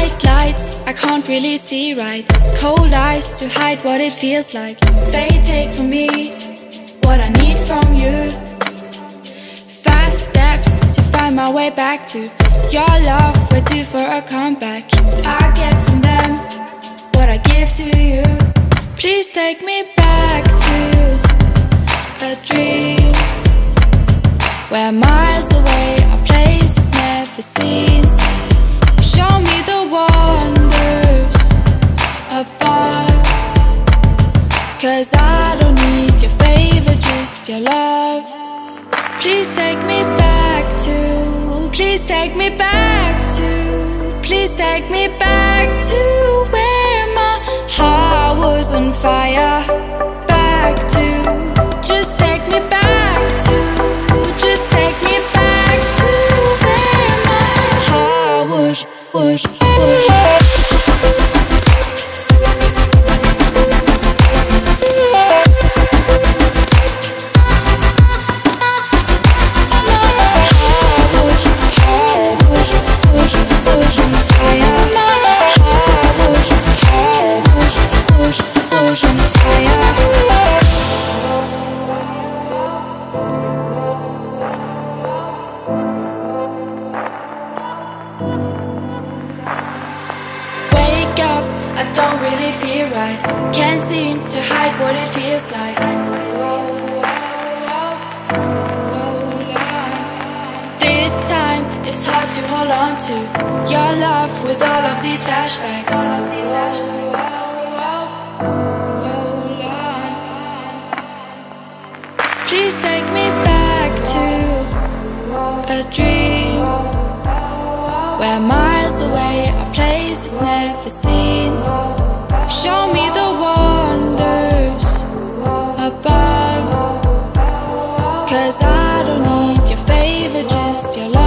Bright lights, I can't really see right. Cold eyes to hide what it feels like. They take from me what I need from you. Fast steps to find my way back to your love. We're due for a comeback. I get from them what I give to you. Please take me back to a dream where miles away are places never seen. Show me the wonders above, 'cause I don't need your favor, just your love. Please take me back to, please take me back to, please take me back to where my heart was on fire. Back to, just take me back to, just take me back to where my heart was. I don't really feel right. Can't seem to hide what it feels like. This time it's hard to hold on to your love with all of these flashbacks. Please take me back to a dream where miles away are places never seen. Show me the wonders above, 'cause I don't need your favor, just your love.